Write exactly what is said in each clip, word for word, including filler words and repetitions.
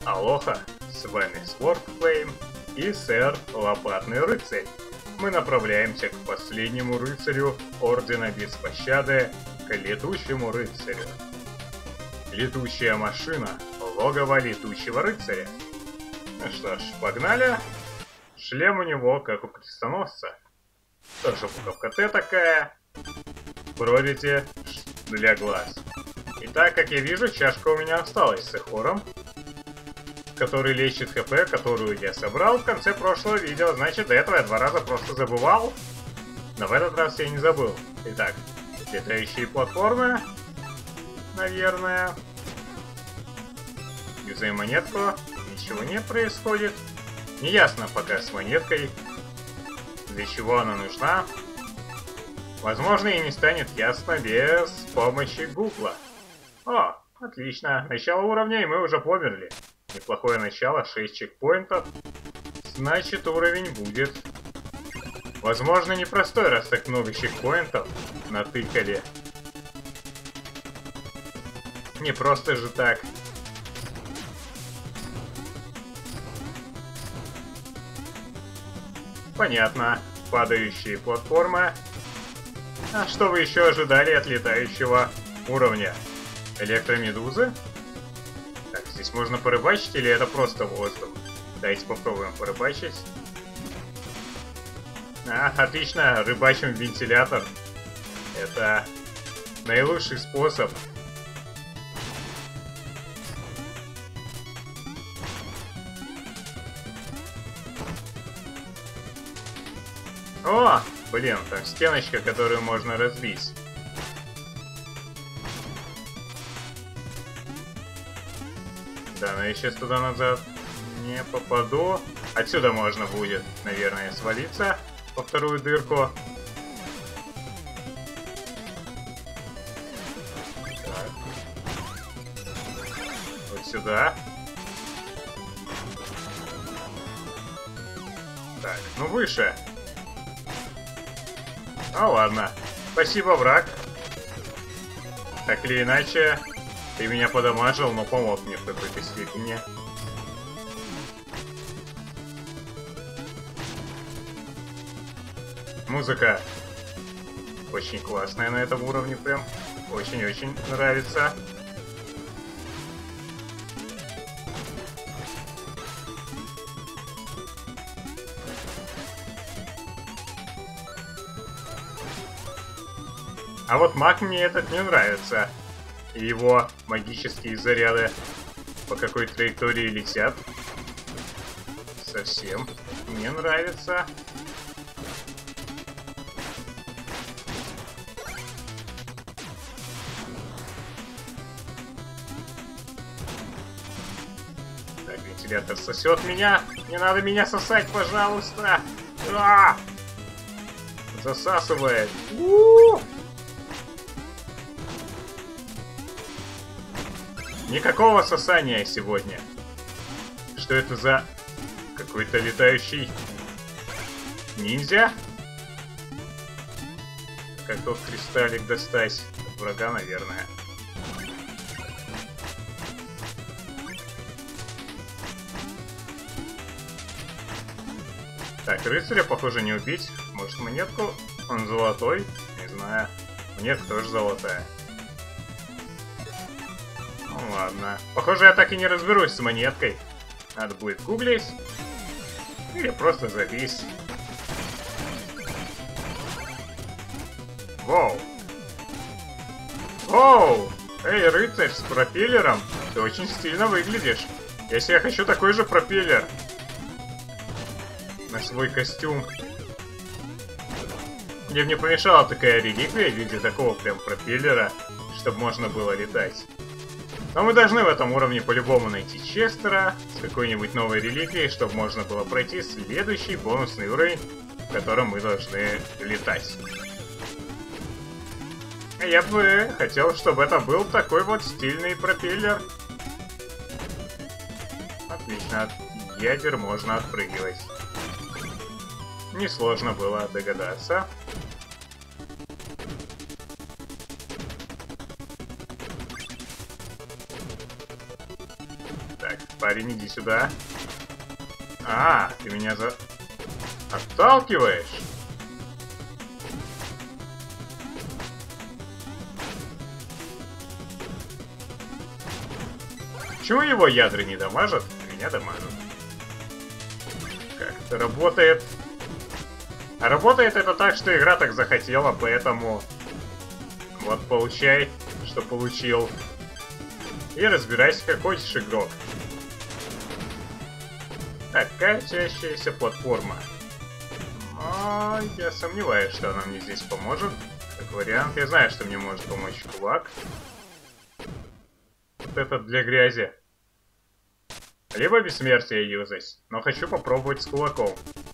Алоха, с вами Swordflame и сэр Лопатный Рыцарь. Мы направляемся к последнему рыцарю Ордена Без Пощады, к Летучему Рыцарю. Летучая машина, логово Летучего Рыцаря. Ну что ж, погнали. Шлем у него, как у крестоносца. Тоже буковка Т такая. Бродите для глаз. Итак, как я вижу, чашка у меня осталась с эхором, который лечит ХП, которую я собрал в конце прошлого видео. Значит, до этого я два раза просто забывал. Но в этот раз я не забыл. Итак, летающие платформы. Наверное. Юзаем монетку. Ничего не происходит. Неясно пока с монеткой, для чего она нужна. Возможно, и не станет ясно без помощи Гугла. О, отлично. Начало уровня, и мы уже померли. Неплохое начало, шесть чекпоинтов. Значит, уровень будет, возможно, непростой, раз так много чекпоинтов натыкали. Не просто же так. Понятно. Падающие платформы. А что вы еще ожидали от летающего уровня? Электромедузы? Так, здесь можно порыбачить или это просто воздух? Давайте попробуем порыбачить. А, отлично, рыбачим в вентилятор. Это наилучший способ. О, блин, там стеночка, которую можно разбить. Да, но я сейчас туда-назад не попаду. Отсюда можно будет, наверное, свалиться во вторую дырку. Так. Вот сюда. Так, ну выше. А ладно. Спасибо, враг. Так или иначе, ты меня подамажил, но помог мне в какой-то степени. Музыка очень классная на этом уровне, прям очень-очень нравится. А вот маг мне этот не нравится. И его магические заряды по какой траектории летят. Совсем не нравится. Так, вентилятор сосет меня. Не надо меня сосать, пожалуйста. А! Засасывает. У-у-у! Никакого сосания сегодня. Что это за какой-то летающий ниндзя? Как тот кристаллик достать от врага, наверное. Так, рыцаря, похоже, не убить. Может, монетку? Он золотой? Не знаю. Монетка тоже золотая. Ну ладно. Похоже, я так и не разберусь с монеткой. Надо будет гуглить. Или просто запись. Воу. Воу! Эй, рыцарь с пропеллером. Ты очень стильно выглядишь. Я себе хочу такой же пропеллер. На свой костюм. Мне бы не помешала такая реликвия в виде такого прям пропеллера, чтобы можно было летать. Но мы должны в этом уровне по-любому найти Честера с какой-нибудь новой реликвией, чтобы можно было пройти следующий бонусный уровень, в котором мы должны летать. Я бы хотел, чтобы это был такой вот стильный пропеллер. Отлично, от ядер можно отпрыгивать. Несложно было догадаться. Так, Парень, иди сюда. А, ты меня за... отталкиваешь? Почему его ядра не дамажат, а меня дамажат? Как это работает? А работает это так, что игра так захотела, поэтому... Вот, получай, что получил. И разбирайся, как хочешь, игрок. Так, качающаяся платформа. Но я сомневаюсь, что она мне здесь поможет. Как вариант, я знаю, что мне может помочь кулак. Вот это для грязи. Либо бессмертие юзать, но хочу попробовать с кулаком.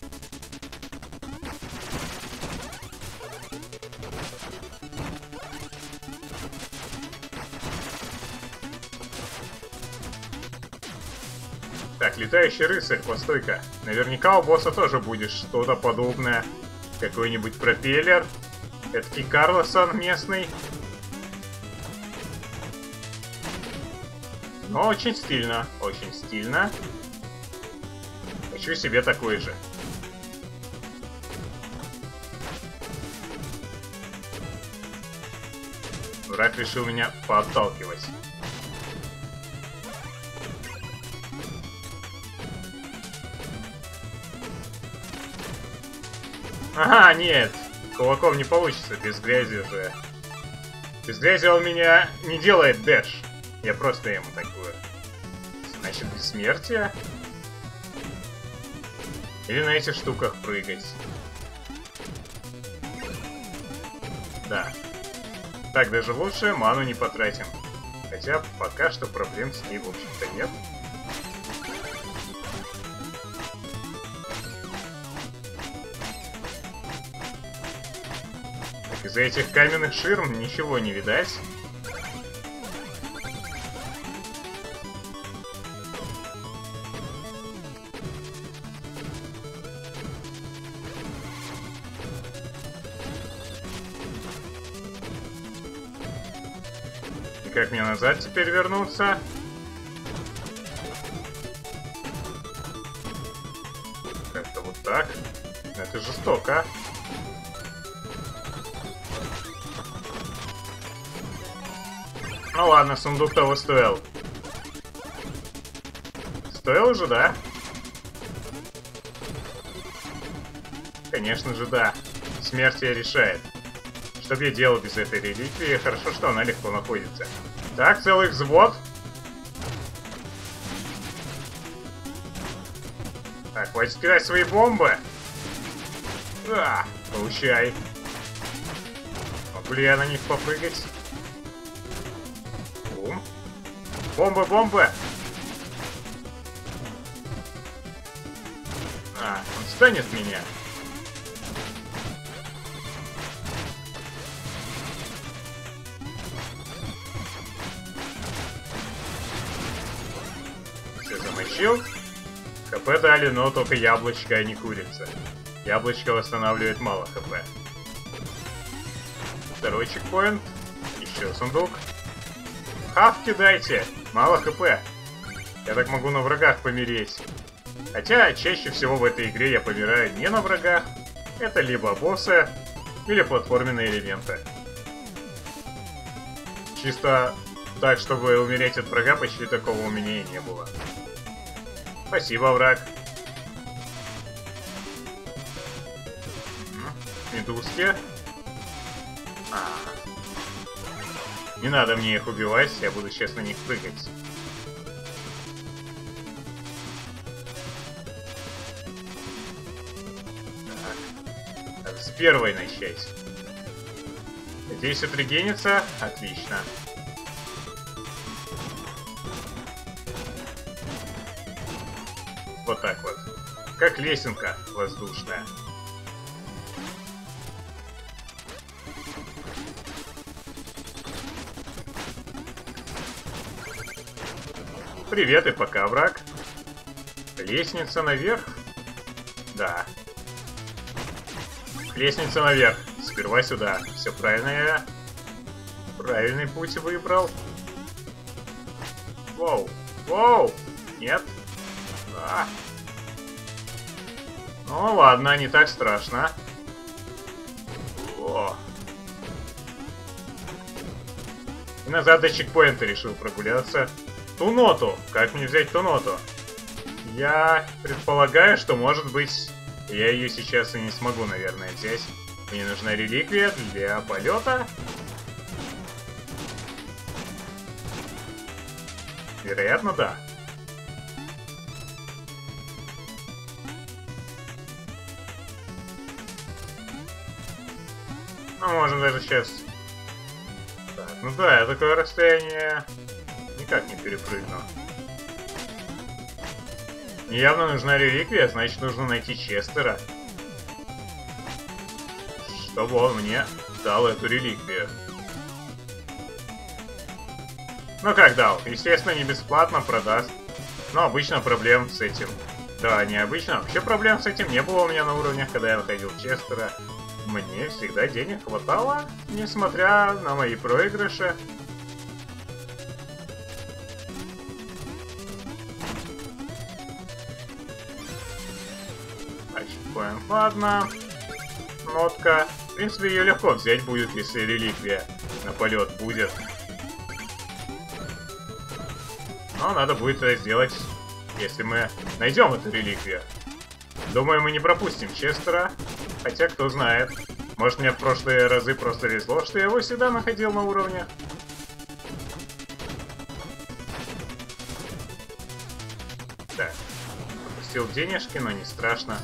Так, летающий рыцарь, постой-ка. Наверняка у босса тоже будет что-то подобное. Какой-нибудь пропеллер. Эдакий Карлосон местный. Но очень стильно, очень стильно. Хочу себе такой же. Враг решил меня подталкивать. Ага, нет. Кулаком не получится, без грязи уже. Без грязи он меня не делает дэш. Я просто ему такую. Значит, бессмертие? Или на этих штуках прыгать? Да. Так даже лучше, ману не потратим. Хотя пока что проблем с ней, в общем-то, нет. Так, из-за этих каменных ширм ничего не видать. Как мне назад теперь вернуться? Как-то вот так. Это жестоко. Ну ладно, сундук того стоил. Стоил уже, да? Конечно же, да. Смертие решает. Что бы я делал без этой реликвии? Хорошо, что она легко находится. Так, целый взвод. Так, хватит кидать свои бомбы. А, получай. Могу ли я на них попрыгать? Бум. Бомбы, бомбы. А, он станет меня. ХП дали, но только яблочко, а не курица. Яблочко восстанавливает мало хп. Второй чекпоинт. Еще сундук. Хавки дайте! Мало хп. Я так могу на врагах помереть. Хотя, чаще всего в этой игре я помираю не на врагах. Это либо боссы, или платформенные элементы. Чисто так, чтобы умереть от врага, почти такого у меня и не было. Спасибо, враг. Медузки. А. Не надо мне их убивать, я буду сейчас на них прыгать. Так. Так, с первой начать. Надеюсь, отрегенится. Отлично. Вот так вот. Как лесенка воздушная. Привет и пока, враг. Лестница наверх? Да. Лестница наверх. Сперва сюда. Все правильно я. Правильный путь выбрал. Воу. Воу. Нет? А. Ну ладно, не так страшно. О. И назад до чекпоинта решил прогуляться. Ту ноту. Как мне взять ту ноту? Я предполагаю, что, может быть, я ее сейчас и не смогу, наверное, взять. Мне нужна реликвия для полета. Вероятно, да. Ну, можно даже сейчас... Так, ну да, я такое расстояние никак не перепрыгну. Явно нужна реликвия, значит нужно найти Честера, чтобы он мне дал эту реликвию. Ну как дал? Естественно, не бесплатно продаст. Но обычно проблем с этим... Да, необычно. Вообще проблем с этим не было у меня на уровнях, когда я находил Честера. Мне всегда денег хватало, несмотря на мои проигрыши. Ладно. Нотка. В принципе, ее легко взять будет, если реликвия на полет будет. Но надо будет это сделать, если мы найдем эту реликвию. Думаю, мы не пропустим Честера. Хотя, кто знает. Может, мне в прошлые разы просто везло, что я его всегда находил на уровне. Так. Пропустил денежки, но не страшно.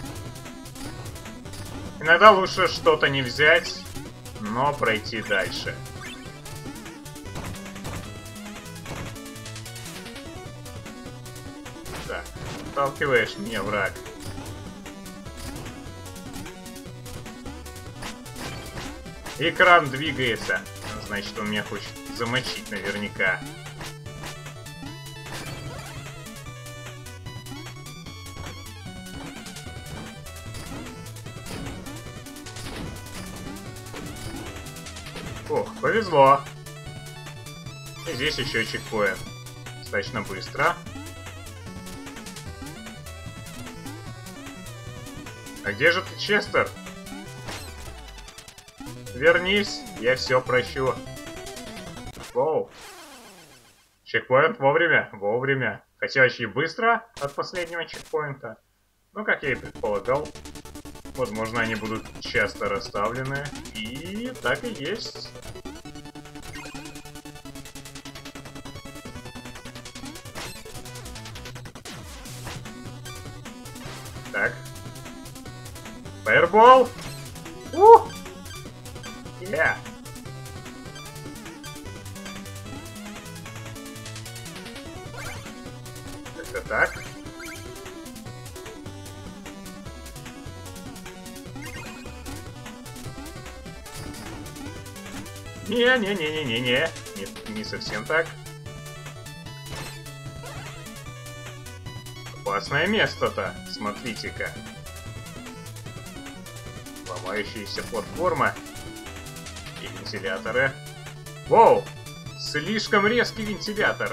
Иногда лучше что-то не взять, но пройти дальше. Так, отталкиваешь меня, враг. Экран двигается. Значит, он меня хочет замочить наверняка. Ох, повезло. И здесь еще чекпоинт. Достаточно быстро. А где же ты, Честер? Вернись, я все прощу. Воу. Чекпоинт вовремя, вовремя. Хотя очень быстро от последнего чекпоинта. Ну, как я и предполагал. Возможно, они будут часто расставлены. И так и есть. Так. Фаербол! Ух! Yeah. Это так. Не-не-не-не-не-не. Не, не совсем так. Опасное место-то. Смотрите-ка. Ломающаяся платформа. И вентиляторы. Воу! Слишком резкий вентилятор.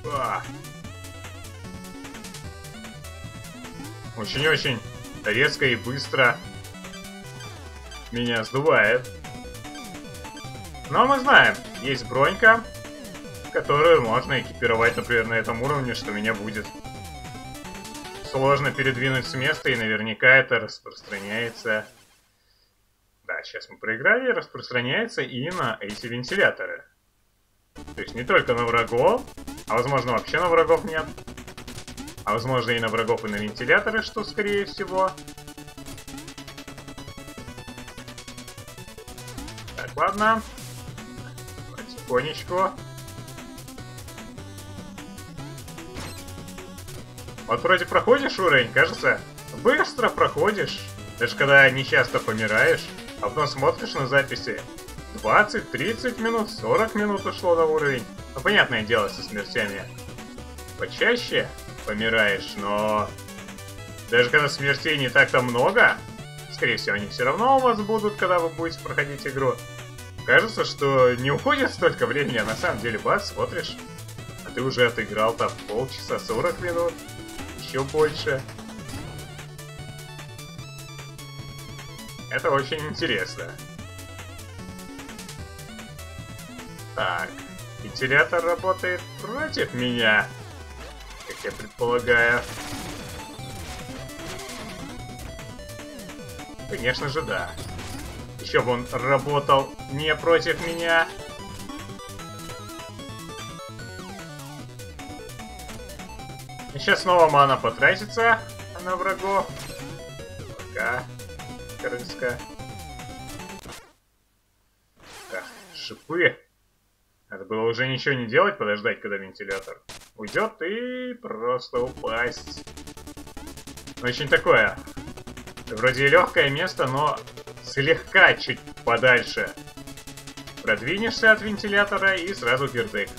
Очень-очень резко и быстро меня сдувает. Но мы знаем, есть бронька, которую можно экипировать, например, на этом уровне, что меня будет сложно передвинуть с места, и наверняка это распространяется... Да, сейчас мы проиграли, распространяется и на эти вентиляторы. То есть не только на врагов, а возможно вообще на врагов нет. А возможно и на врагов, и на вентиляторы, что скорее всего. Так, ладно. Потихонечку. Вот вроде проходишь уровень, кажется, быстро проходишь. Даже когда не часто помираешь, а потом смотришь на записи. двадцать, тридцать минут, сорок минут ушло на уровень. Ну, понятное дело, со смертями почаще помираешь, но даже когда смертей не так-то много, скорее всего, они все равно у вас будут, когда вы будете проходить игру. Кажется, что не уходит столько времени, а на самом деле, бац, смотришь, ты уже отыграл там полчаса, сорок минут, еще больше. Это очень интересно. Так, вентилятор работает против меня, как я предполагаю. Конечно же, да. Еще бы он работал не против меня. И сейчас снова мана потратится на врагов. Пока. Крыска. Так, шипы. Надо было уже ничего не делать, подождать, когда вентилятор уйдет и просто упасть. Очень такое. Вроде и легкое место, но слегка чуть подальше. Продвинешься от вентилятора и сразу кирдык.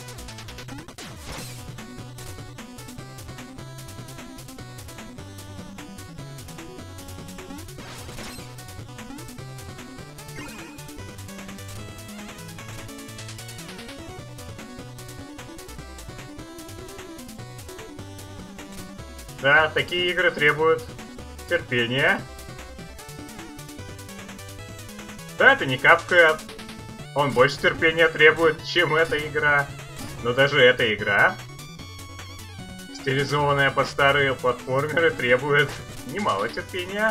Да, такие игры требуют терпения. Да, это не капкает. Он больше терпения требует, чем эта игра. Но даже эта игра, стилизованная под старые платформеры, требует немало терпения.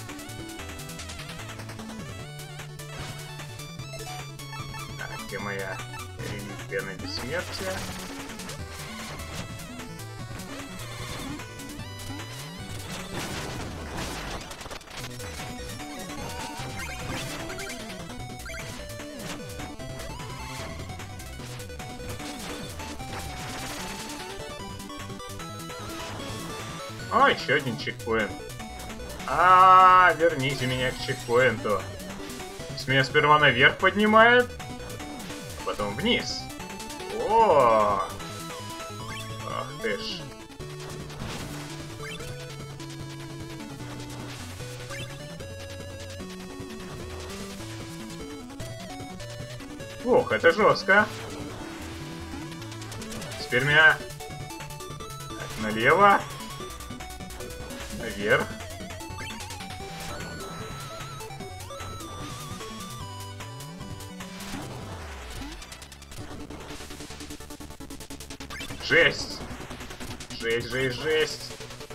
Так, где моя реликвия на бессмертие? О, еще один чекпоинт. А, верните меня к чекпоинту. С меня сперва наверх поднимает, а потом вниз. О, ах ты ж. Ох, это жестко. Теперь меня так, налево. Наверх. Жесть! Жесть, жесть, жесть!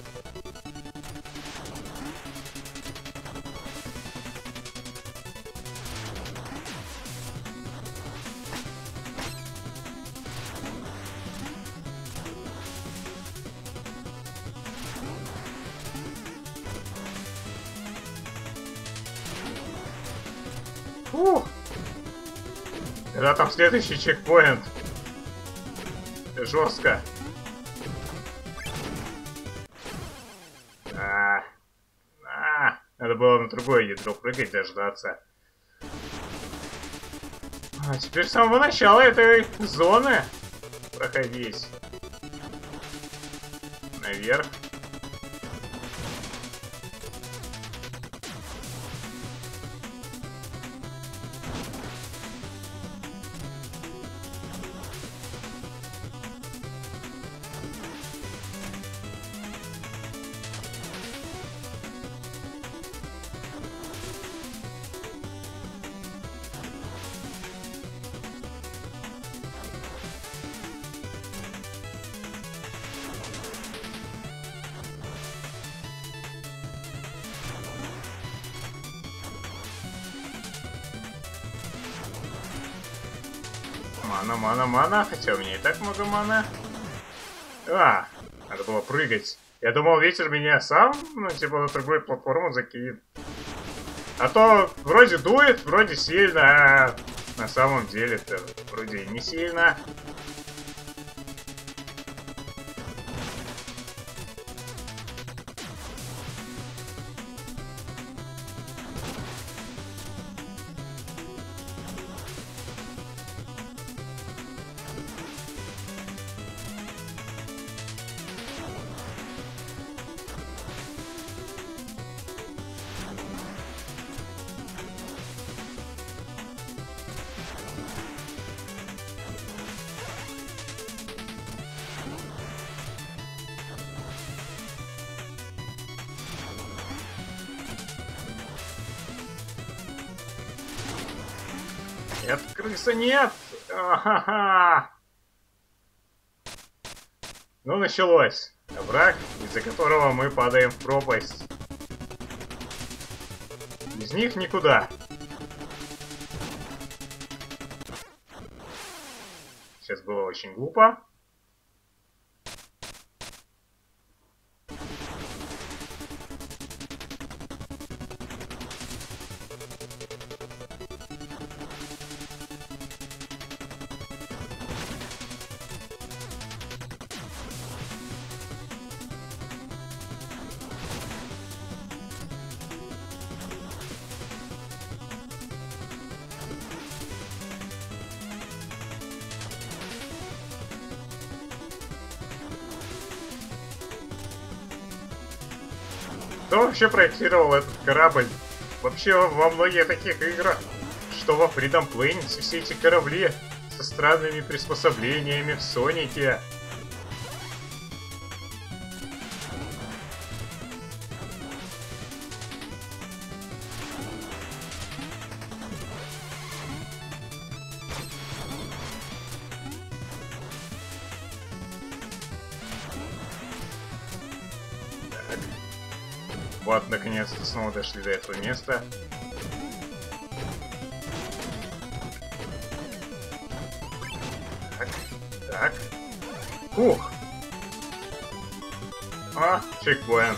Фух. Когда там следующий чекпоинт? Жестко. А, а, надо было на другое ядро прыгать, дождаться. А теперь с самого начала этой зоны проходить. Наверх. Мана, мана, мана. Хотя у меня и так много мана. А, надо было прыгать. Я думал, ветер меня сам, ну, типа, на другую платформу закинет. А то вроде дует, вроде сильно, а на самом деле-то вроде и не сильно. Нет, крыса, нет! А-ха-ха! Ну, началось. Враг, из-за которого мы падаем в пропасть. Без них никуда. Сейчас было очень глупо. Кто вообще проектировал этот корабль? Вообще во многих таких играх, что во Freedom Planet, все эти корабли со странными приспособлениями в Сонике. Вот, наконец-то снова дошли до этого места. Так, так. Ух! А, чекпоинт.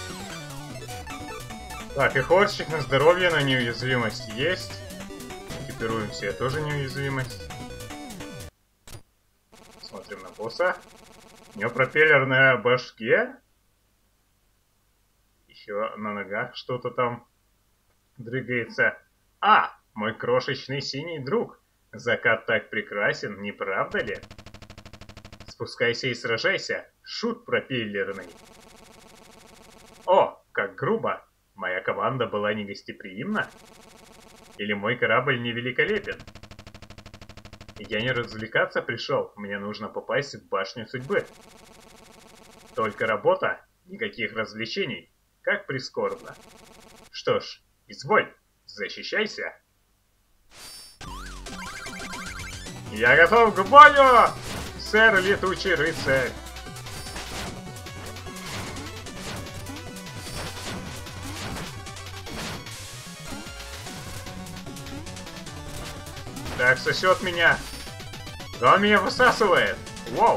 Так, и хорчик на здоровье, на неуязвимость есть. Экипируем себе тоже неуязвимость. Смотрим на босса. У него пропеллер на башке. Еще на ногах что-то там дрыгается. А, мой крошечный синий друг. Закат так прекрасен, не правда ли? Спускайся и сражайся, шут пропеллерный. О, как грубо. Моя команда была негостеприимна? Или мой корабль не великолепен? Я не развлекаться пришел, мне нужно попасть в башню судьбы. Только работа, никаких развлечений. Как прискорбно. Что ж, изволь, защищайся. Я готов к бою, сэр Летучий Рыцарь. Так, сосет меня. Да он меня высасывает. Вау.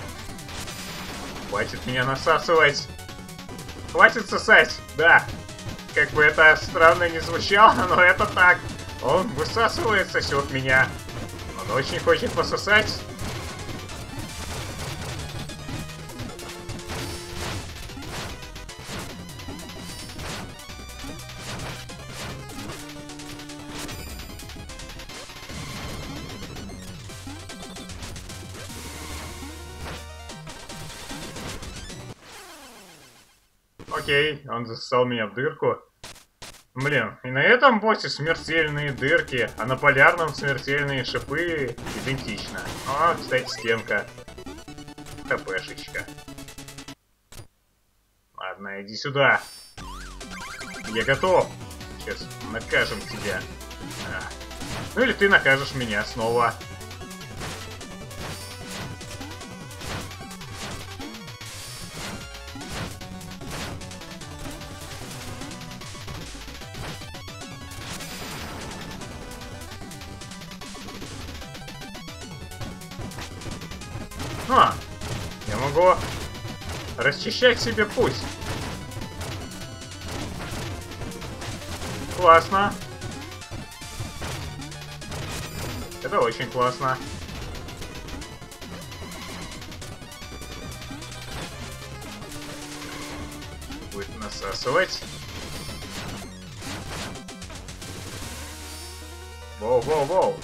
Хватит меня насасывать. Хватит сосать, да. Как бы это странно не звучало, но это так. Он высасывает, сосет меня. Он очень хочет пососать. Окей, он засосал меня в дырку. Блин, и на этом боссе смертельные дырки, а на полярном смертельные шипы идентично. О, кстати, стенка. ХПшечка. Ладно, иди сюда. Я готов. Сейчас накажем тебя. А. Ну или ты накажешь меня снова. А, я могу расчищать себе путь. Классно. Это очень классно. Будет насасывать. Воу-воу-воу.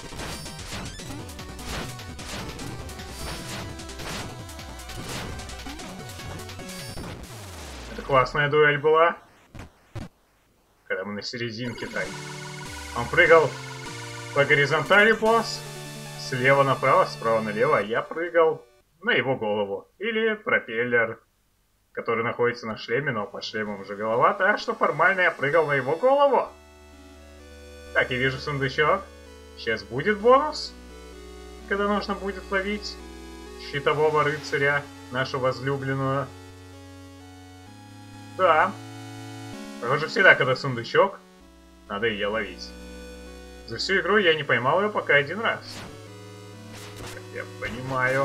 Классная дуэль была. Когда мы на серединке так. Он прыгал по горизонтали, босс. Слева направо, справа налево. А я прыгал на его голову. Или пропеллер, который находится на шлеме, но под шлемом уже голова. Так что формально я прыгал на его голову. Так, я вижу сундучок. Сейчас будет бонус, когда нужно будет ловить щитового рыцаря, нашу возлюбленную. Да. Похоже, всегда, когда сундучок, надо ее ловить. За всю игру я не поймал ее пока один раз. Как я понимаю.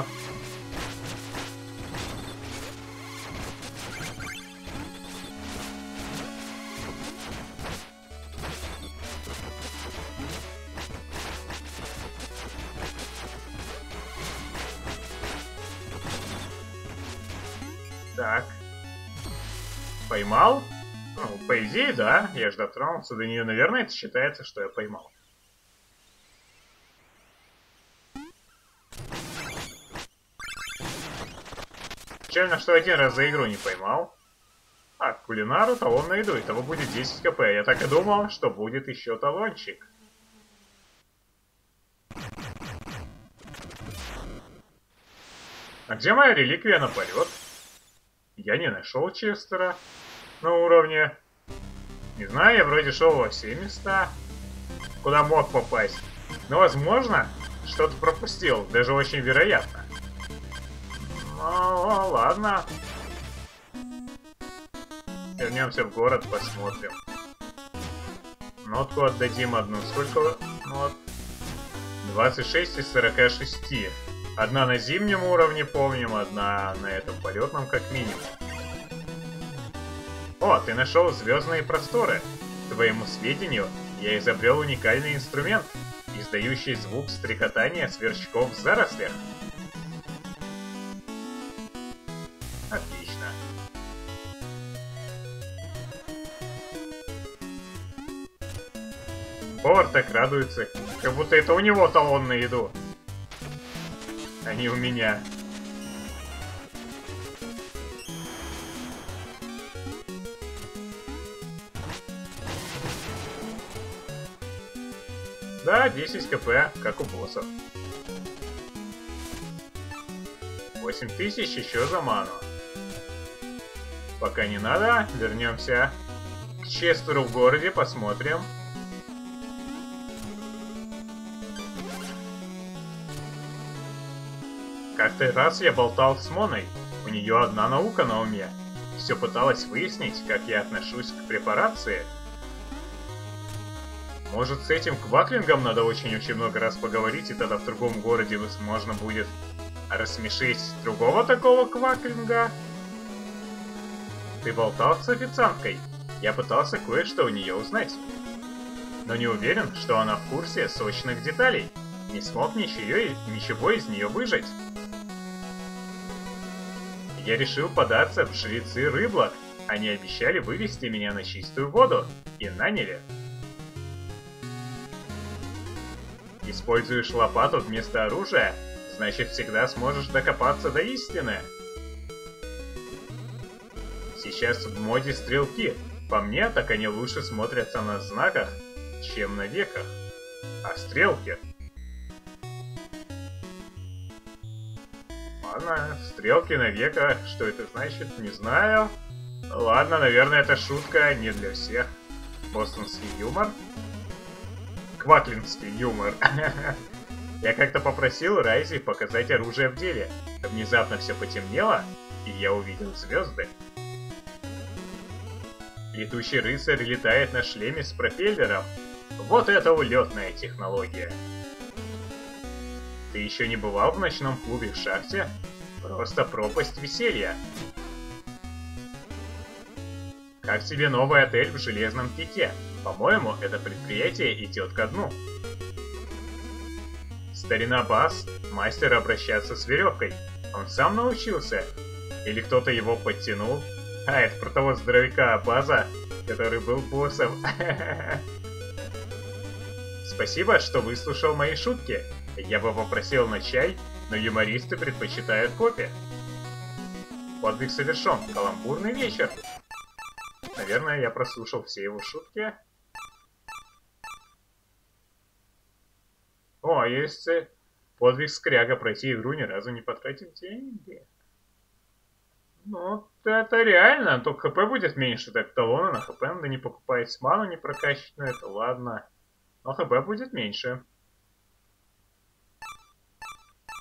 Так. Поймал? Ну, по идее, да. Я же дотронулся до нее. Наверное, это считается, что я поймал. Печально, что один раз за игру не поймал. А, к кулинару талон на еду. Итого будет десять ка пэ. Я так и думал, что будет еще талончик. А где моя реликвия на полет? Я не нашел Честера на уровне. Не знаю, я вроде шел во все места, куда мог попасть. Но, возможно, что-то пропустил. Даже очень вероятно. Ну, ладно. Вернемся в город, посмотрим. Нотку отдадим одну. Сколько нот? двадцать шесть из сорока шести. Одна на зимнем уровне, помним, одна на этом полетном, как минимум. О, ты нашел звездные просторы. К твоему сведению, я изобрел уникальный инструмент, издающий звук стрекотания сверчков в зарослях. Отлично. Повар так радуется, как будто это у него талон на еду, а не у меня. Да, десять ка пэ, как у боссов. восемь тысяч еще за ману. Пока не надо, вернемся к Честеру в городе, посмотрим. Как-то раз я болтал с Моной, у нее одна наука на уме. Все пыталась выяснить, как я отношусь к препарации. Может, с этим кваклингом надо очень-очень много раз поговорить, и тогда в другом городе можно будет рассмешить другого такого кваклинга? Ты болтал с официанткой? Я пытался кое-что у нее узнать. Но не уверен, что она в курсе сочных деталей. Не смог ничего, ничего из нее выжать. Я решил податься в жрецы Рыблок. Они обещали вывести меня на чистую воду. И наняли. Используешь лопату вместо оружия, значит всегда сможешь докопаться до истины. Сейчас в моде стрелки. По мне, так они лучше смотрятся на знаках, чем на веках. А стрелки... Ладно, стрелки на века, что это значит, не знаю. Ладно, наверное, это шутка не для всех. Бостонский юмор. Кваклинский юмор. Я как-то попросил Райзи показать оружие в деле. Внезапно все потемнело, и я увидел звезды. Летучий рыцарь летает на шлеме с пропеллером. Вот это улетная технология. Ты еще не бывал в ночном клубе в шахте? Просто пропасть веселья. Как тебе новый отель в Железном пике? По-моему, это предприятие идет ко дну. Старина Бас – мастер обращаться с веревкой. Он сам научился? Или кто-то его подтянул? А, это про того здоровяка База, который был боссом. Спасибо, что выслушал мои шутки. Я бы попросил на чай, но юмористы предпочитают кофе. Подвиг совершен. Каламбурный вечер. Наверное, я прослушал все его шутки. О, есть подвиг скряга. Пройти игру, ни разу не потратив деньги. Ну, это реально. Только хп будет меньше. Так, талоны на хп надо не покупать. Ману не прокачать. Ну, это ладно. Но хп будет меньше.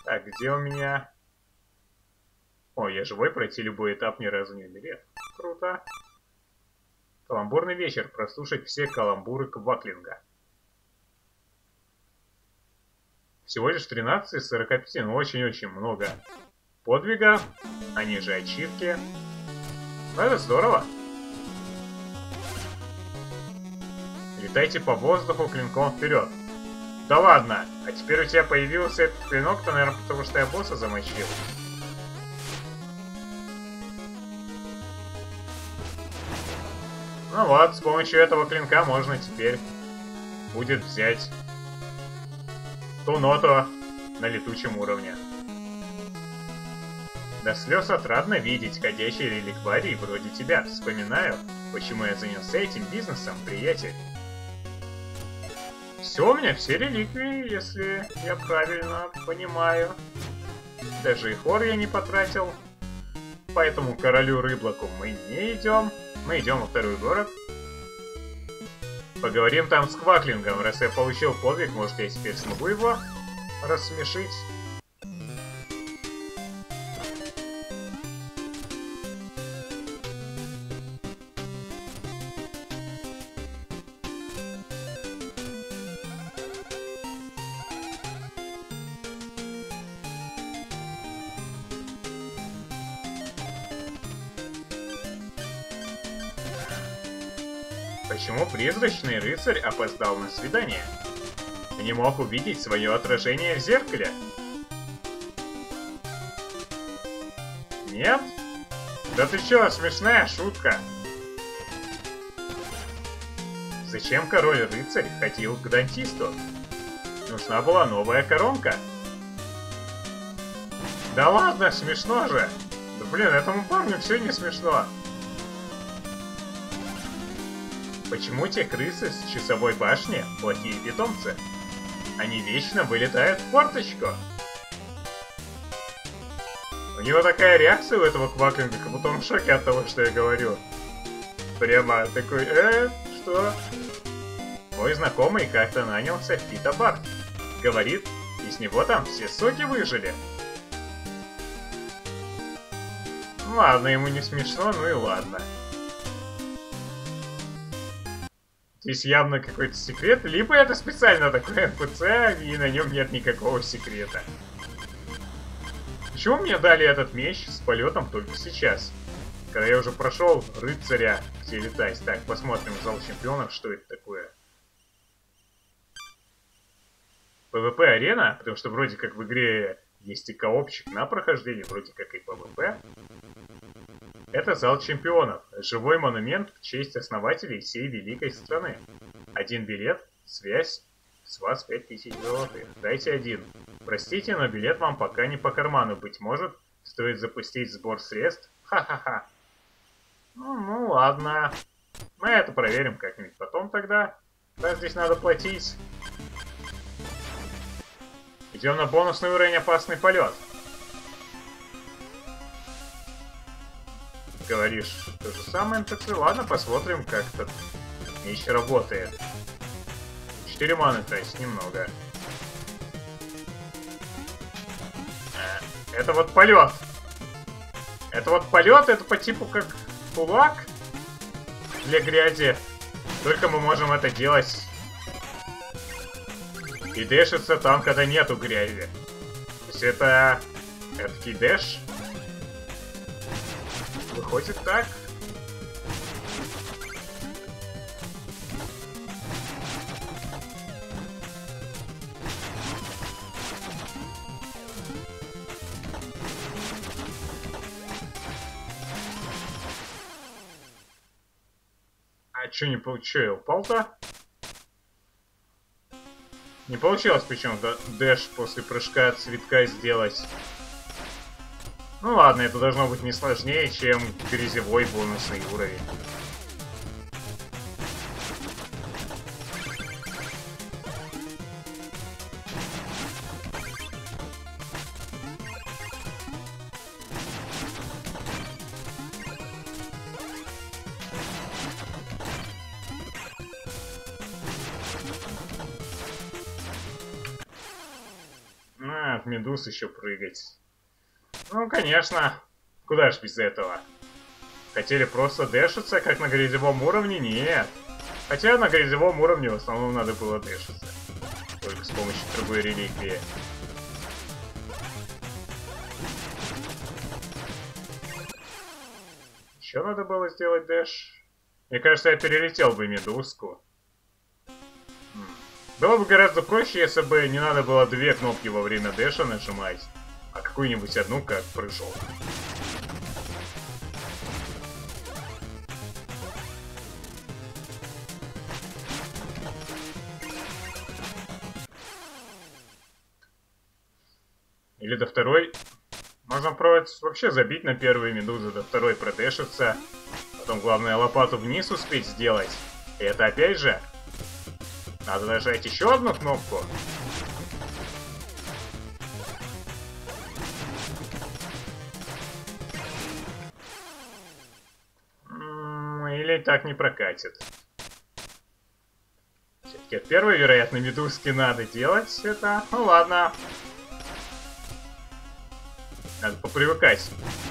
Так, где у меня... О, я живой, пройти любой этап ни разу не умерев. Круто. Каламбурный вечер. Прослушать все каламбуры Кваклинга. Всего лишь тринадцать из сорока пяти, но очень-очень много подвига. Они же ачивки. Ну, это здорово. Летайте по воздуху клинком вперед. Да ладно, а теперь у тебя появился этот клинок-то, наверное, потому что я босса замочил. Ну вот, с помощью этого клинка можно теперь будет взять ту ноту на летучем уровне. До слез отрадно видеть ходячие реликварии вроде тебя. Вспоминаю, почему я занялся этим бизнесом, приятель. Все, у меня все реликвии, если я правильно понимаю. Даже и хор я не потратил. Поэтому к королю Рыблоку мы не идем. Мы идем во второй город. Поговорим там с Кваклингом. Раз я получил подвиг, может, я теперь смогу его рассмешить. Почему призрачный рыцарь опоздал на свидание? Не мог увидеть свое отражение в зеркале? Нет? Да ты чё, смешная шутка. Зачем король-рыцарь ходил к дантисту? Нужна была новая коронка. Да ладно, смешно же. Да блин, этому парню все не смешно. Почему те крысы с часовой башни плохие питомцы? Они вечно вылетают в форточку. У него такая реакция у этого Кваклинга, как будто он в шоке от того, что я говорю. Прямо такой, э, что? Мой знакомый как-то нанялся в фитобар. Говорит, из него там все соки выжили. Ладно, ему не смешно, ну и ладно. Здесь явно какой-то секрет, либо это специально такой эн пи си, и на нем нет никакого секрета. Почему мне дали этот меч с полетом только сейчас? Когда я уже прошел рыцаря, где летать. Так, посмотрим в зал чемпионов, что это такое. пэ вэ пэ-арена, потому что вроде как в игре есть и коопчик на прохождение, вроде как и пэ вэ пэ. Это зал чемпионов. Живой монумент в честь основателей всей великой страны. Один билет, связь, с вас пять тысяч золотых. Дайте один. Простите, но билет вам пока не по карману. Быть может, стоит запустить сбор средств? Ха-ха-ха. Ну, ну ладно. Мы это проверим как-нибудь потом тогда. Да, здесь надо платить. Идем на бонусный уровень опасный полет. Говоришь то же самое, эн пи си. Ладно, посмотрим, как этот меч работает. четыре маны, то есть немного. Это вот полет. Это вот полет, это по типу как кулак для грязи. Только мы можем это делать и дэшиться там, когда нету грязи. То есть это эдакий дэш. Выходит так. А чё не получил? Упал-то? Не получилось почему-то дэш после прыжка от цветка сделать. Ну ладно, это должно быть не сложнее, чем грязевой бонусный уровень. в медуз еще прыгать. Ну, конечно. Куда ж без этого? Хотели просто дэшиться, как на грязевом уровне? Нет. Хотя на грязевом уровне в основном надо было дэшиться. Только с помощью другой реликвии. Еще надо было сделать дэш. Мне кажется, я перелетел бы медузку. Было бы гораздо проще, если бы не надо было две кнопки во время дэша нажимать, а какую-нибудь одну как прыжок. Или до второй. Можно пробовать вообще забить на первые медузы, до второй продэшиться. Потом главное лопату вниз успеть сделать. И это опять же надо нажать еще одну кнопку. Или так не прокатит. Все-таки от первой, вероятно, медузки надо делать это. Ну ладно. Надо попривыкать.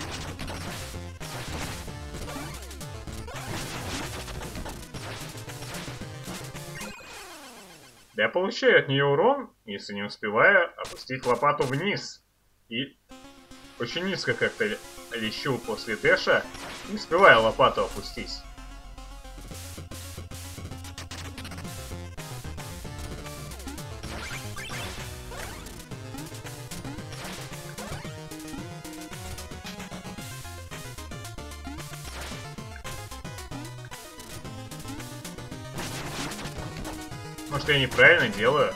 Я получаю от нее урон, если не успеваю опустить лопату вниз. И очень низко как-то лещу после дэша, не успеваю лопату опустить. Может, я неправильно делаю?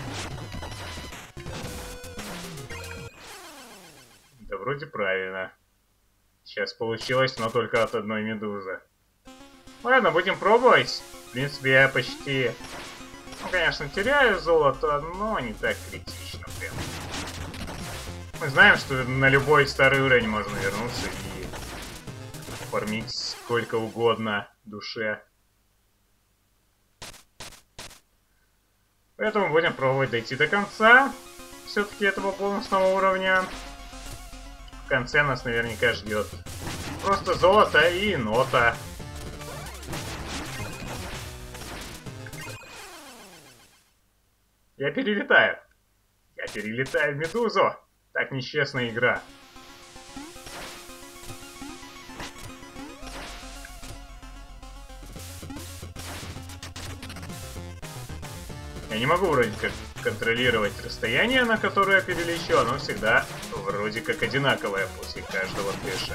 Да вроде правильно. Сейчас получилось, но только от одной медузы. Ладно, будем пробовать. В принципе, я почти... Ну, конечно, теряю золото, но не так критично прям. Мы знаем, что на любой старый уровень можно вернуться и фармить сколько угодно душе. Поэтому будем пробовать дойти до конца все-таки этого бонусного уровня. В конце нас наверняка ждет просто золото и нота. Я перелетаю. Я перелетаю в медузу. Так нечестная игра. Я не могу вроде как контролировать расстояние, на которое я перелечу, оно всегда вроде как одинаковое после каждого дэша.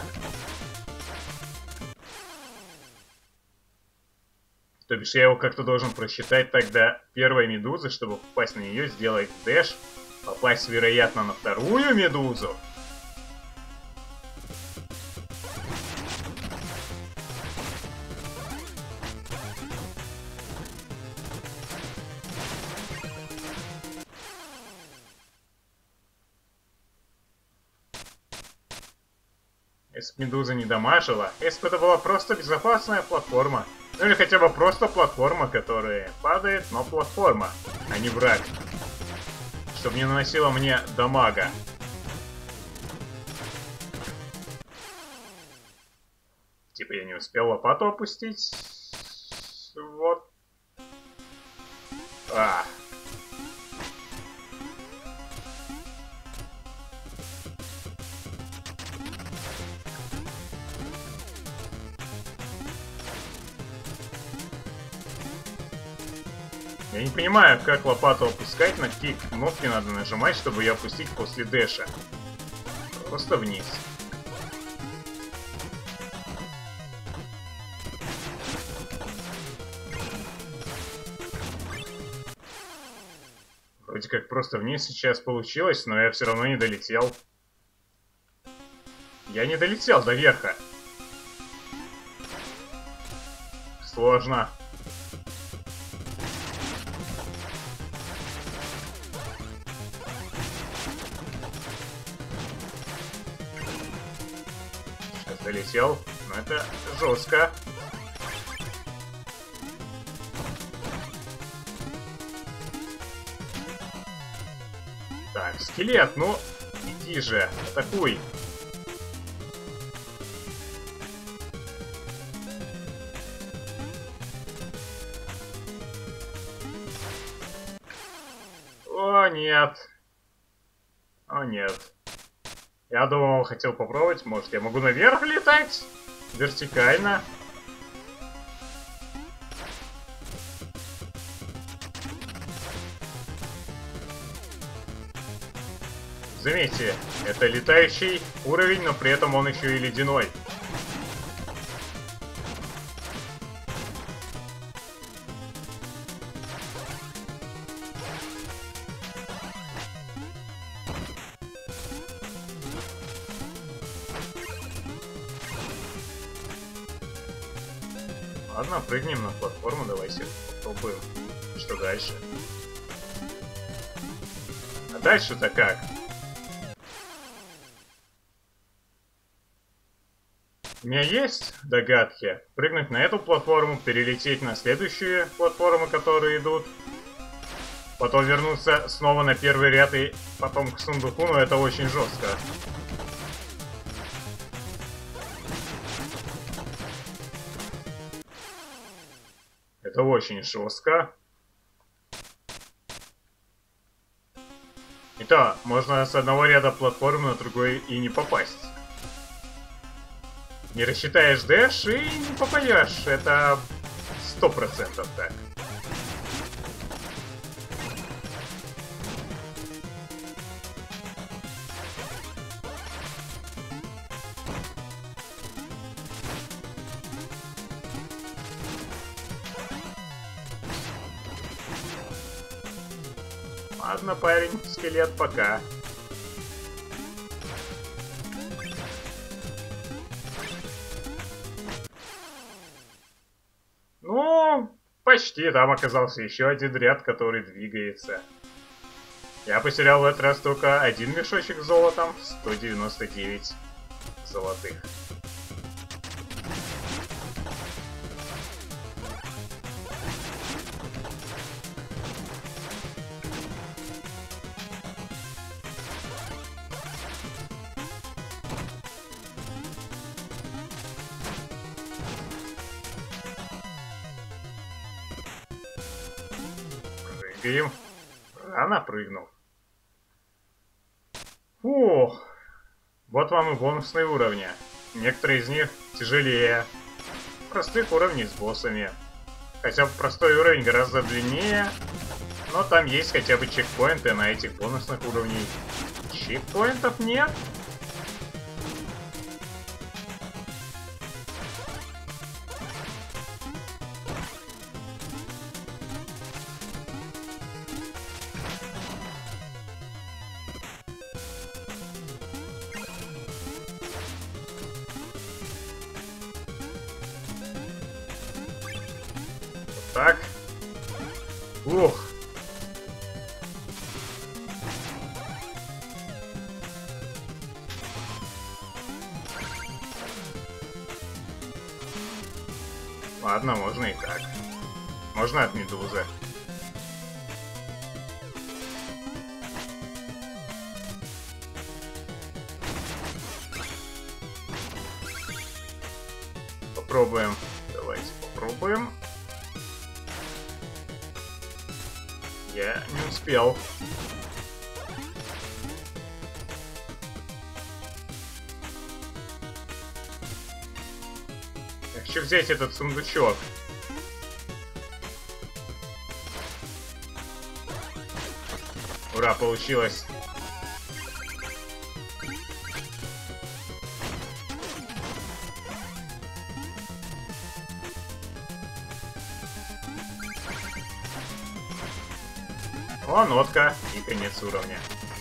То бишь я его как-то должен просчитать тогда первой медузы, чтобы попасть на нее, сделать дэш, попасть, вероятно, на вторую медузу. Если бы медуза не дамажила, если бы это была просто безопасная платформа, ну или хотя бы просто платформа, которая падает, но платформа, а не враг. Чтобы не наносила мне дамага. Типа я не успел лопату опустить. Вот. А. Я не понимаю, как лопату опускать, на какие кнопки надо нажимать, чтобы ее опустить после дэша. Просто вниз. Вроде как просто вниз сейчас получилось, но я все равно не долетел. Я не долетел до верха. Сложно. Долетел, но это жестко. Так, Так, скелет, ну, иди же, атакуй. О, нет. О, нет. Я думал, хотел попробовать, может, я могу наверх летать? Вертикально. Заметьте, это летающий уровень, но при этом он еще и ледяной. Ладно, прыгнем на платформу, давайте попробуем. Что дальше? А дальше-то как? У меня есть догадки. Прыгнуть на эту платформу, перелететь на следующие платформы, которые идут. Потом вернуться снова на первый ряд и потом к сундуку, но это очень жестко. Это очень жестко. И то, можно с одного ряда платформы на другой и не попасть. Не рассчитаешь дэш и не попадешь. Это сто процентов так. Ладно, парень, скелет, пока. Ну, почти. Там оказался еще один ряд, который двигается. Я потерял в этот раз только один мешочек с золотом, сто девяносто девять золотых. Прыгаем. Рано прыгнул. Фух. Вот вам и бонусные уровни. Некоторые из них тяжелее простых уровней с боссами. Хотя простой уровень гораздо длиннее, но там есть хотя бы чекпоинты на этих бонусных уровней. Чекпоинтов нет. Так. Ух. Ладно, можно и так. Можно от медузы. Попробуем. Давайте попробуем. Я не успел. Я хочу взять этот сундучок. Ура, получилось. О, нотка и конец уровня.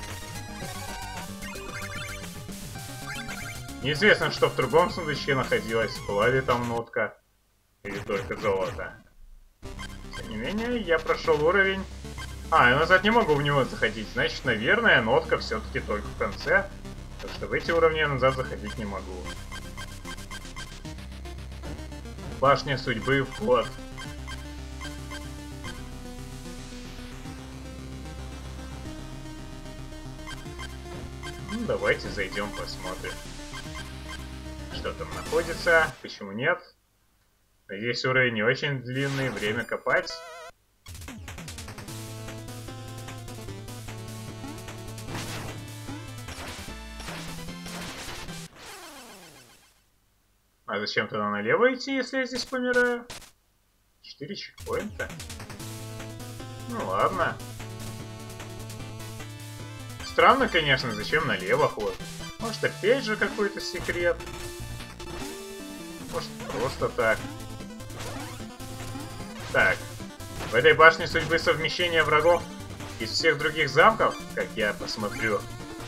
Неизвестно, что в другом сундучке находилось, была ли там нотка или только золото. Тем не менее, я прошел уровень. А, я назад не могу в него заходить, значит, наверное, нотка все-таки только в конце. Так что в эти уровни я назад заходить не могу. Башня судьбы, вход. Давайте зайдем посмотрим, что там находится, почему нет. Надеюсь, уровень не очень длинный, время копать. А зачем тогда налево идти, если я здесь помираю? Четыре чекпоинта. Ну ладно. Странно, конечно, зачем налево ход. Может, опять же какой-то секрет. Может, просто так. Так. В этой башне судьбы совмещения врагов из всех других замков, как я посмотрю.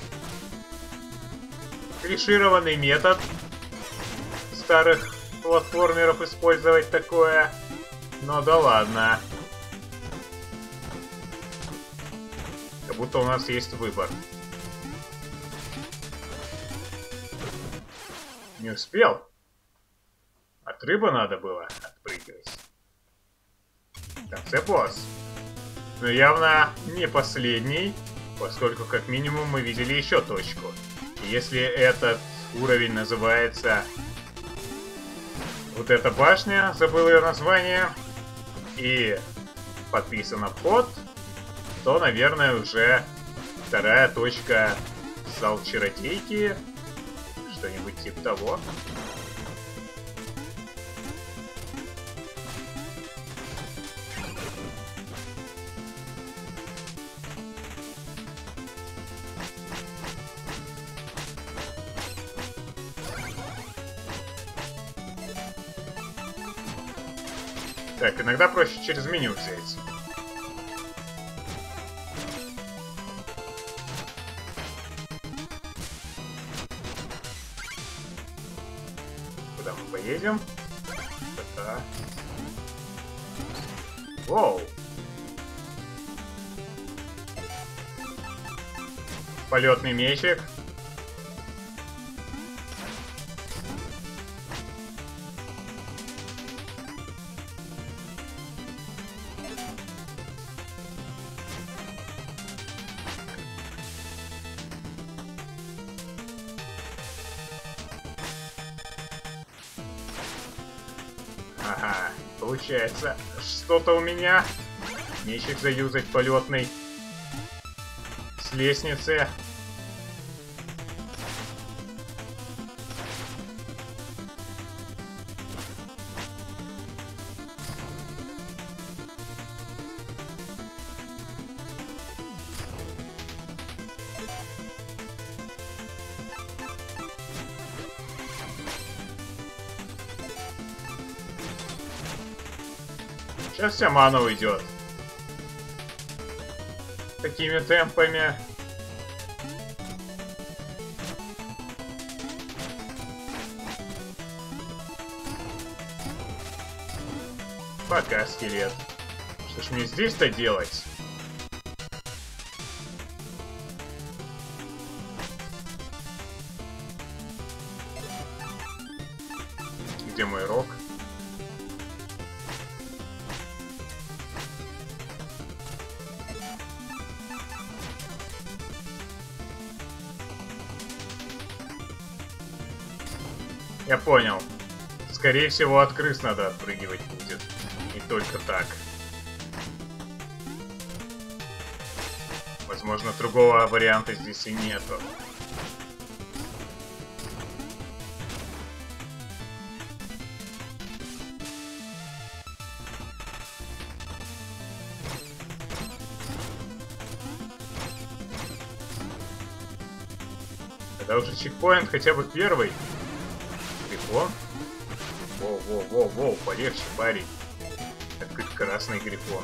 Клишированный метод старых платформеров использовать такое. Но да ладно. Как будто у нас есть выбор. Не успел. От рыбы надо было отпрыгивать. В конце босс. Но явно не последний, поскольку как минимум мы видели еще точку. И если этот уровень называется... Вот эта башня, забыл ее название, и подписано вход, то, наверное, уже вторая точка зал чародейки, что-нибудь типа того. Так, иногда проще через меню взять. Куда мы поедем? Это... Воу! Полетный мечик. Ага, получается, что-то у меня. Мечик заюзать полетный. С лестницы. Сейчас вся мана уйдет. Такими темпами. Пока, скелет. Что ж мне здесь-то делать? Где мой рог? Я понял. Скорее всего, от крыс надо отпрыгивать будет. И только так. Возможно, другого варианта здесь и нету. Когда уже чекпоинт хотя бы первый. Грифон? Воу-воу-воу-воу, полегче, парень. Такой красный грифон.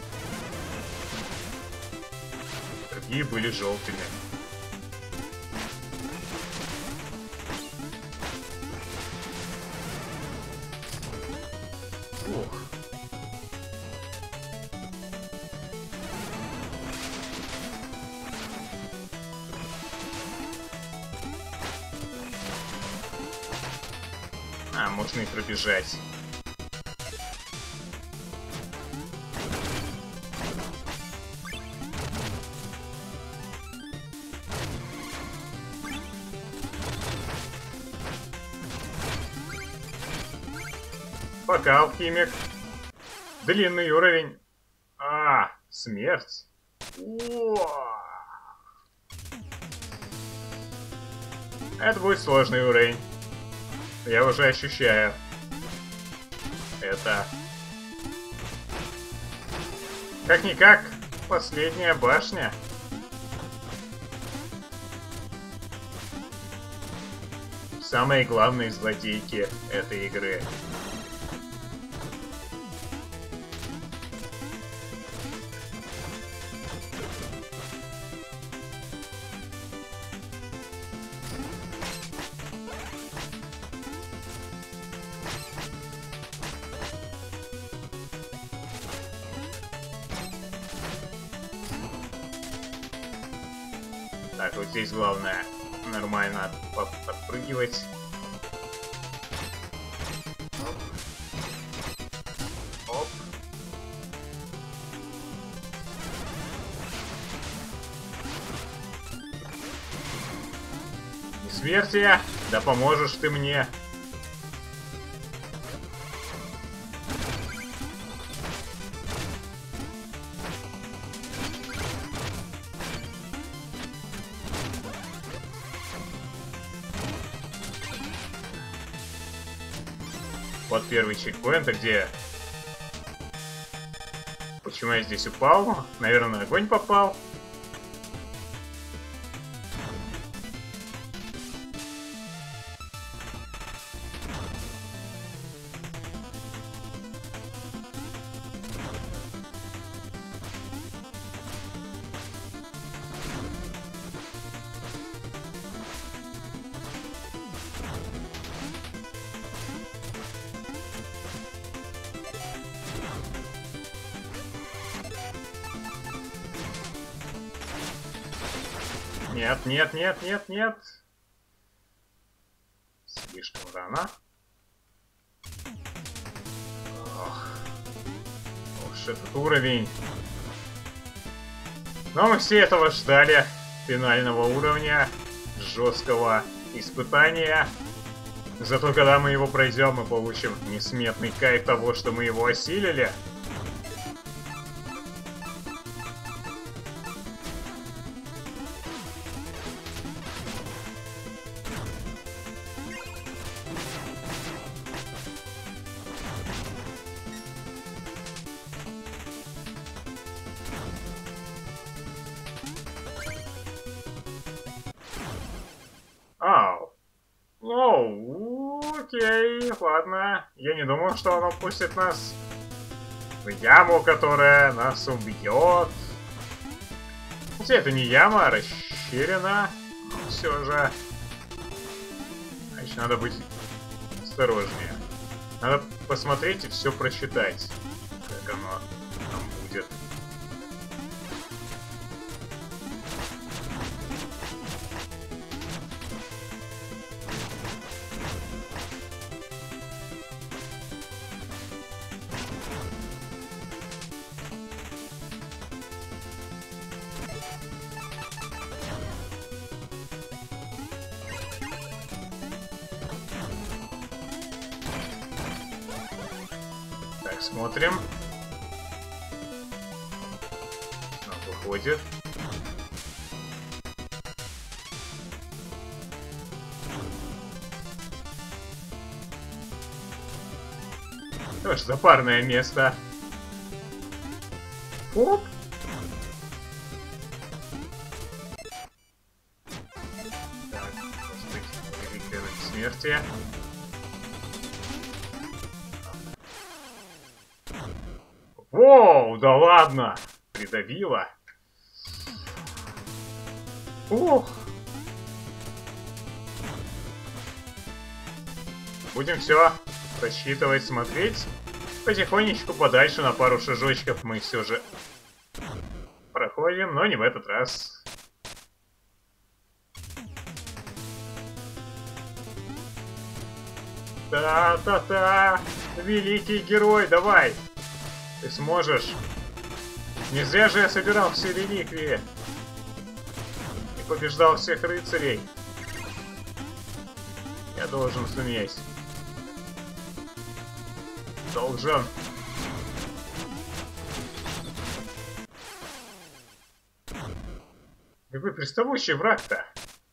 Другие были желтыми. Ух. А, можно и пробежать. Пока, алхимик. Длинный уровень. А, смерть. Уа. Это будет сложный уровень. Я уже ощущаю это. Как-никак, последняя башня. Самые главные злодейки этой игры. Так, вот здесь главное нормально подпрыгивать. Оп. Оп. Бессмертие, да поможешь ты мне. Вот первый чекпоинт, где... Почему я здесь упал? Наверное, огонь попал. Нет, нет, нет, нет, нет. Слишком рано. Ох. Уж этот уровень. Но мы все этого ждали. Финального уровня. Жесткого испытания. Зато когда мы его пройдем, мы получим несметный кайф того, что мы его осилили. Ау. Оу, окей, ладно. Я не думал, что оно пустит нас в яму, которая нас убьет. Хотя это не яма, а расщелина. Но все же. Значит, надо быть осторожнее. Надо посмотреть и все просчитать, как оно там будет. Смотрим. Он выходит. Тоже запарное место. Оп. Так, может быть, реликвия бессмертия. Воу, да ладно! Придавило. Ух! Будем все рассчитывать, смотреть. Потихонечку подальше на пару шажочков мы все же проходим, но не в этот раз. Та-та-та! Великий герой, давай! Ты сможешь. Не зря же я собирал все реликвии. И побеждал всех рыцарей. Я должен суметь. должен. Какой приставучий враг-то.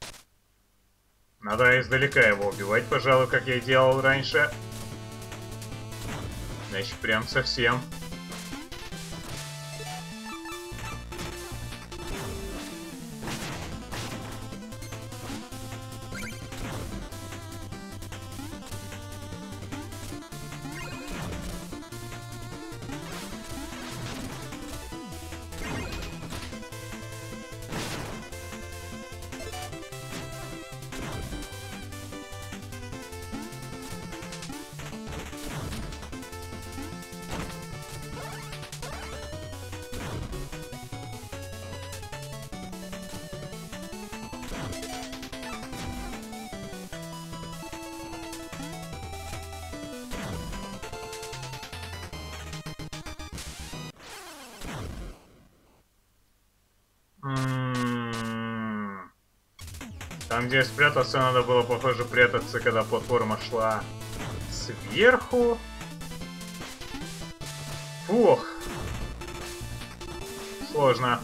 Надо издалека его убивать, пожалуй, как я и делал раньше. Значит, прям совсем. Там, где я спрятался, надо было, похоже, прятаться, когда платформа шла сверху. Фух. Сложно.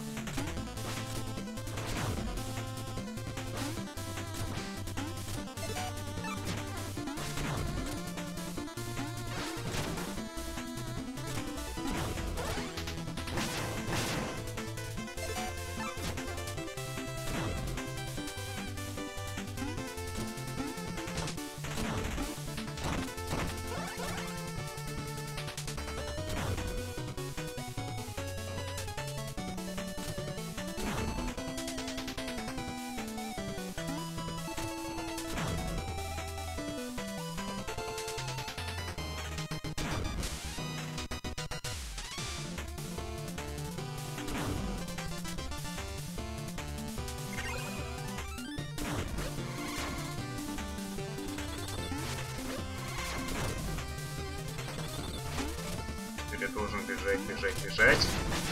Или должен бежать, бежать, бежать.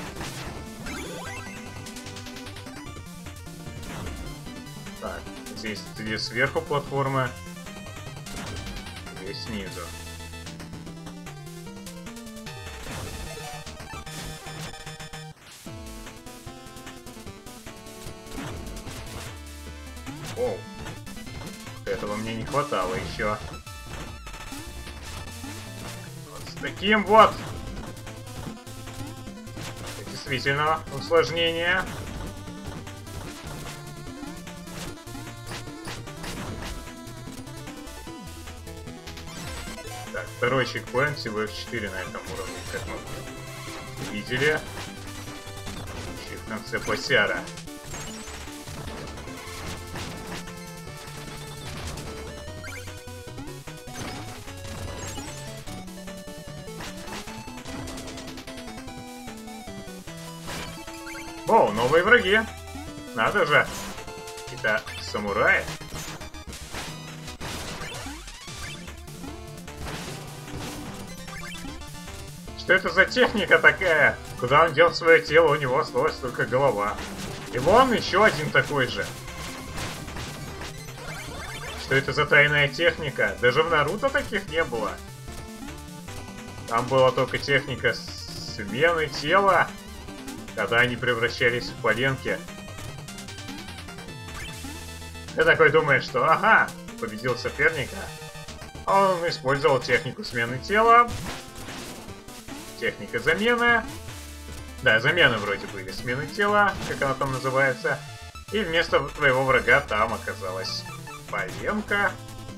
Так, здесь две сверху платформы, две снизу. Оу. Этого мне не хватало еще. Вот с таким вот. Действительно, усложнение. Так, второй чекпоинт, всего эф четыре на этом уровне, как мы видели. Еще и в конце босяра. О, новые враги. Надо же. Это самураи. Что это за техника такая? Куда он дел свое тело, у него осталась только голова. И вон еще один такой же. Что это за тайная техника? Даже в Наруто таких не было. Там была только техника смены тела, когда они превращались в поленки. Ты такой думаешь, что ага, победил соперника. Он использовал технику смены тела. Техника замены. Да, замены вроде были. Смены тела, как она там называется. И вместо твоего врага там оказалась поленка.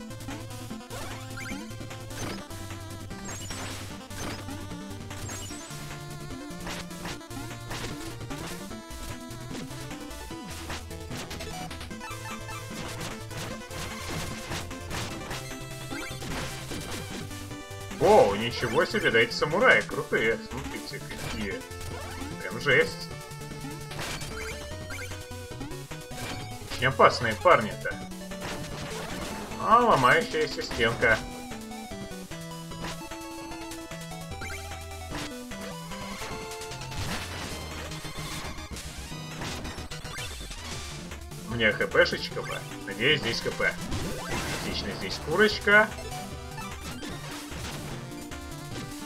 О, ничего себе, да эти самураи крутые. Смотрите, какие. Прям жесть. Очень опасные парни-то. А, ломающаяся стенка. У меня хпшечка бы. Надеюсь, здесь хп. Отлично, здесь курочка.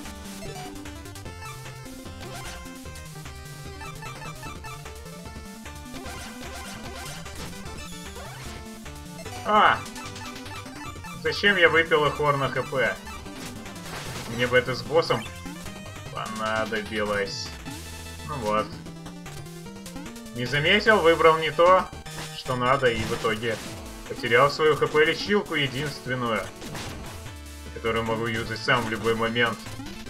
А! Зачем я выпил эхор на хп? Мне бы это с боссом понадобилось. Ну вот. Не заметил, выбрал не то, что надо, и в итоге потерял свою хп-лечилку единственную, которую могу юзать сам в любой момент.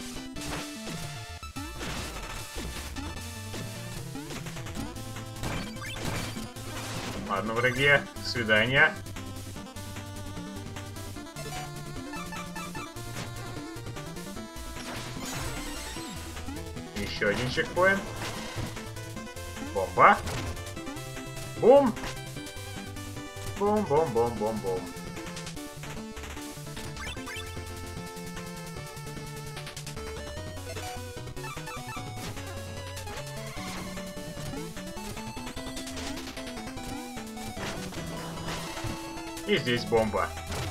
Ладно, враги, до свидания. Еще один чекпоинт. Бомба. Бум. Бум-бум-бум-бум-бум. И здесь бомба.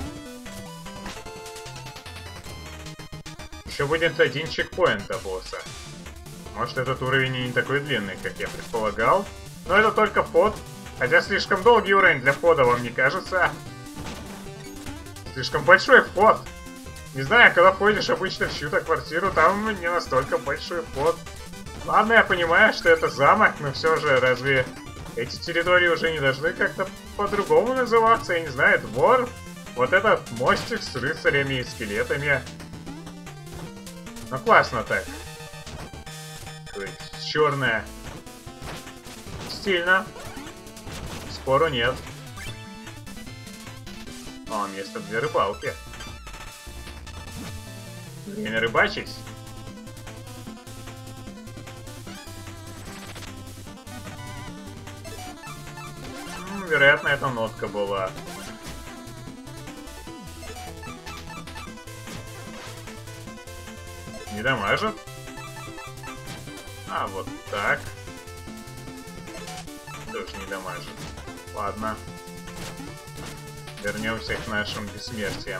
Еще будет один чекпоинт до босса. Может, этот уровень и не такой длинный, как я предполагал. Но это только вход. Хотя слишком долгий уровень для входа, вам не кажется? Слишком большой вход. Не знаю, когда входишь обычно в чью-то квартиру, там не настолько большой вход. Ладно, я понимаю, что это замок, но все же, разве эти территории уже не должны как-то по-другому называться? Я не знаю, двор? Вот этот мостик с рыцарями и скелетами. Ну, классно так. Черная. Стильно. Спору нет. О, место для рыбалки. Время рыбачить. М, вероятно, эта нотка была. Не дамажит. А, вот так. Тоже не дамажит. Ладно. Вернемся к нашим бессмертиям.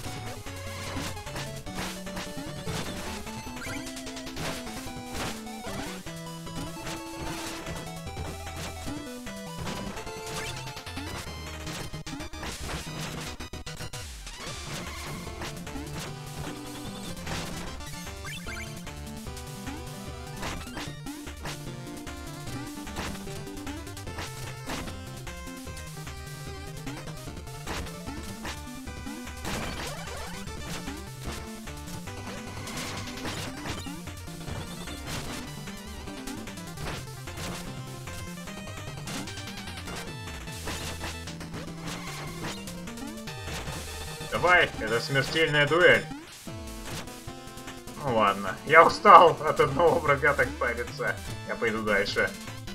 Давай, это смертельная дуэль. Ну ладно, я устал от одного врага так париться. Я пойду дальше.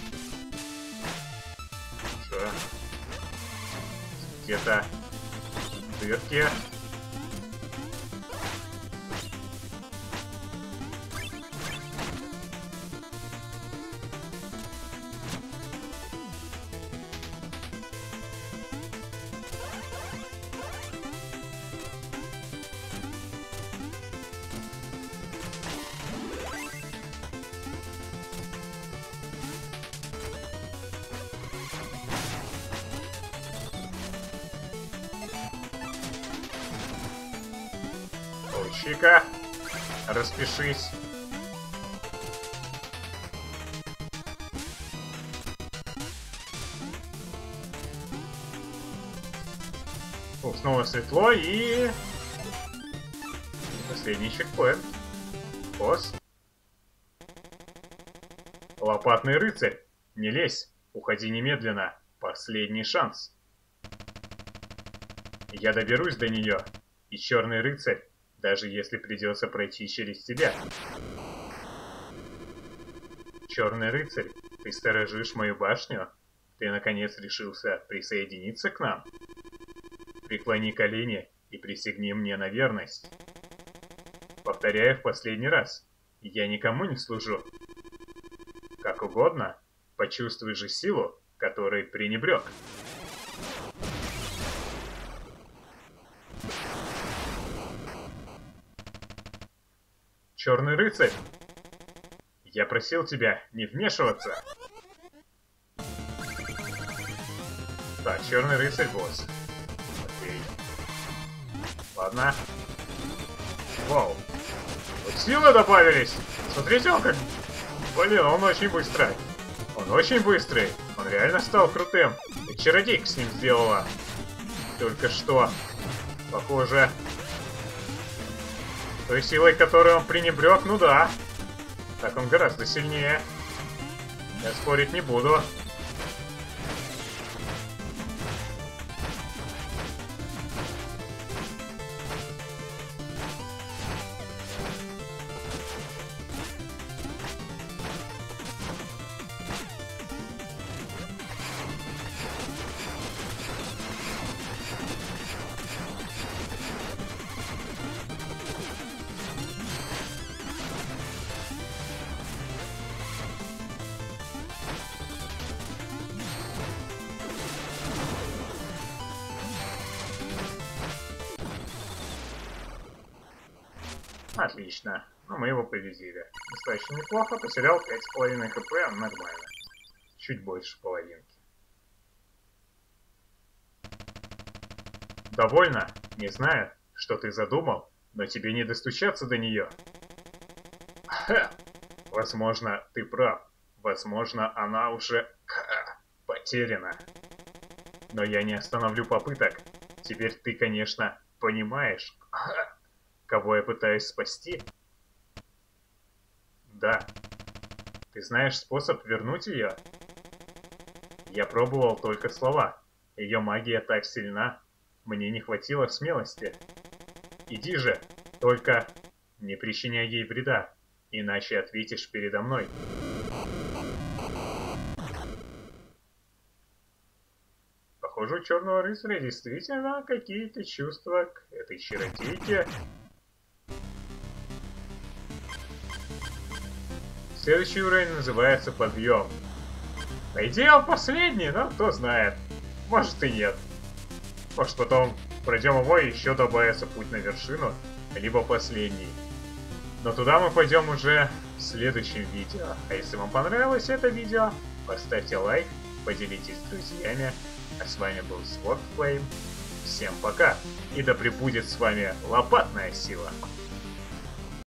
Что? Где-то дырки. Чика, распишись. О, снова светло и... Последний чекпоинт. Босс. Лопатный рыцарь. Не лезь. Уходи немедленно. Последний шанс. Я доберусь до нее. И черный рыцарь. Даже если придется пройти через тебя. Черный рыцарь, ты сторожишь мою башню? Ты наконец решился присоединиться к нам? Преклони колени и присягни мне на верность. Повторяю в последний раз. Я никому не служу. Как угодно, почувствуй же силу, которой пренебрег. Черный рыцарь, я просил тебя не вмешиваться. Так, черный рыцарь, босс. Окей. Ладно. Вау. Вот силы добавились. Смотрите, он как... Блин, он очень быстрый. Он очень быстрый. Он реально стал крутым. И чародейка с ним сделала. Только что. Похоже. Той силой, которой он пренебрег, ну да. Так он гораздо сильнее. Я спорить не буду. Отлично. Ну, мы его победили. Достаточно неплохо. Потерял пять с половиной хп. Нормально. Чуть больше половинки. Довольно? Не знаю, что ты задумал, но тебе не достучаться до нее. Ха! Возможно, ты прав. Возможно, она уже ха, потеряна. Но я не остановлю попыток. Теперь ты, конечно, понимаешь, ха, кого я пытаюсь спасти? Да. Ты знаешь способ вернуть ее? Я пробовал только слова. Ее магия так сильна. Мне не хватило смелости. Иди же, только не причиняй ей вреда, иначе ответишь передо мной. Похоже, у Черного Рыцаря действительно какие-то чувства к этой чародейке. Следующий уровень называется Подъем. По идее, он последний, но кто знает. Может и нет. Может потом пройдем его и еще добавится путь на вершину, либо последний. Но туда мы пойдем уже в следующем видео. А если вам понравилось это видео, поставьте лайк, поделитесь с друзьями. А с вами был Sword Flame. Всем пока. И да пребудет с вами лопатная сила.